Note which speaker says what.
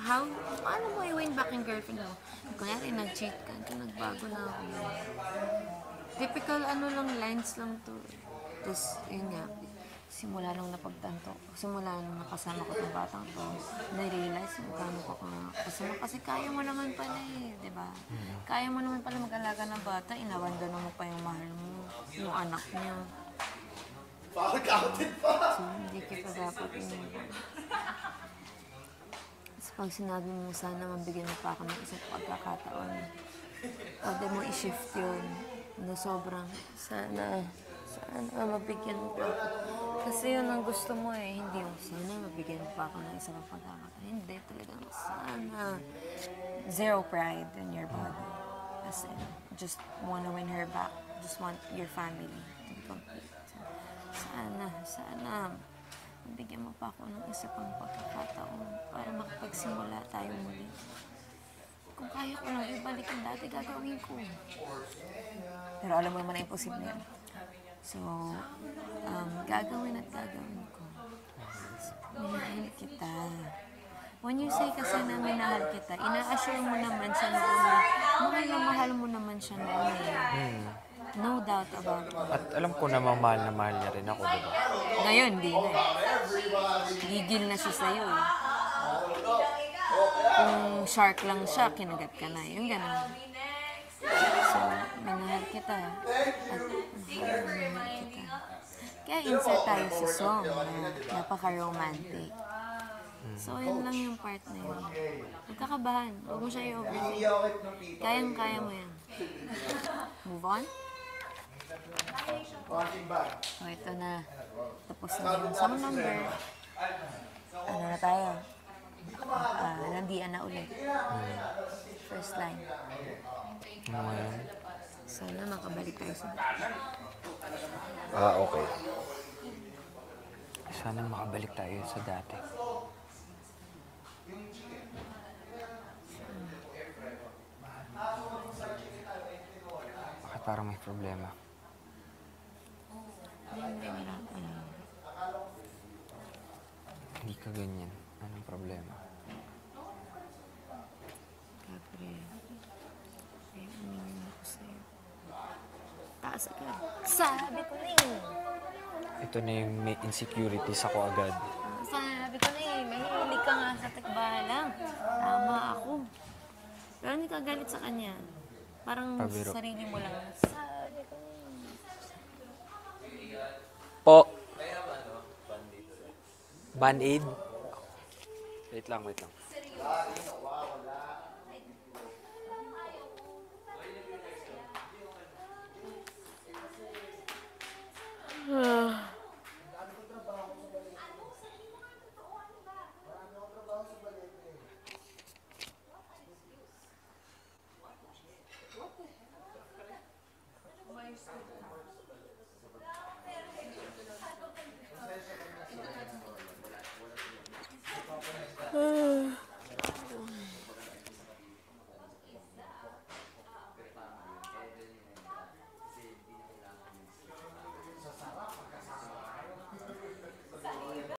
Speaker 1: How, paano mo i-win back yung girlfriend mo? Kunyari, nag-cheat ka, nagbago na ako. Typical ano lang, lines lang to. Tapos, yun nga, simula nung napagtanto, simula nung nakasama ko itong batang to, na-realize mo paano ko kasama. Kasi kaya mo naman pala eh, di ba? Kaya mo naman pala mag-alaga ng bata, inabandono mo pa yung mahal mo, yung anak niya. So, hindi kita dapat yun. Pag sinabi mo, sana mabigyan mo pa ako ng isang pagkakataon, pwede mo i-shift yun na sobrang, sana mabigyan mo pa ako. Kasi yun ang gusto mo eh, hindi yung sana mabigyan mo pa ako ng isang pagkakataon. Hindi, talagang sana. Zero pride in your body. Kasi just wanna win her back. Just want your family to be complete. Sana. Bigyan mo pa ako ng isa pang pagkakataon para makapagsimula tayo muli. Kung kaya ko lang ibalik yung dati, gagawin ko. Pero alam mo naman na imposible yan. So, gagawin ko. Minahal kita. When you say kasi na minahal kita, ina-assure mo naman siya noon na mahal mo naman siya noon eh. No doubt about it.
Speaker 2: At alam ko na mahal niya rin ako, diba?
Speaker 1: Ngayon, di na eh. Gigil na siya sa'yo eh. Kung shark lang siya, kinagat ka na. Yung gano'n. So, minahal kita. At minahal kita. Kaya insert tayo sa song na napaka-romantic. So, yun lang yung part na yun. Huwag kakabahan. Huwag mo siya i-overthink. Kayang-kaya mo yan. Move on? So, ito na. Tapos na yung song number. Ano na tayo? Landian na ulit. First line.
Speaker 2: Ano yan?
Speaker 1: Sana makabalik tayo sa
Speaker 2: Okay. Sana makabalik tayo sa dati. Bakit parang may problema? Hindi ka ganyan. Anong problema?
Speaker 1: Gabriel. Ay, umingin ako sa'yo. Taas agad. Sabi ko na yun.
Speaker 2: Ito na yung may insecurities ako agad.
Speaker 1: Sabi ko na eh. Mahilig ka nga sa tikbalang. Tama ako. Pero hindi ka galit sa kanya. Parang
Speaker 2: Pabiro.
Speaker 1: sa sarili mo lang. Sabi ko na yun.
Speaker 2: Po! Band-aid? Wait lang.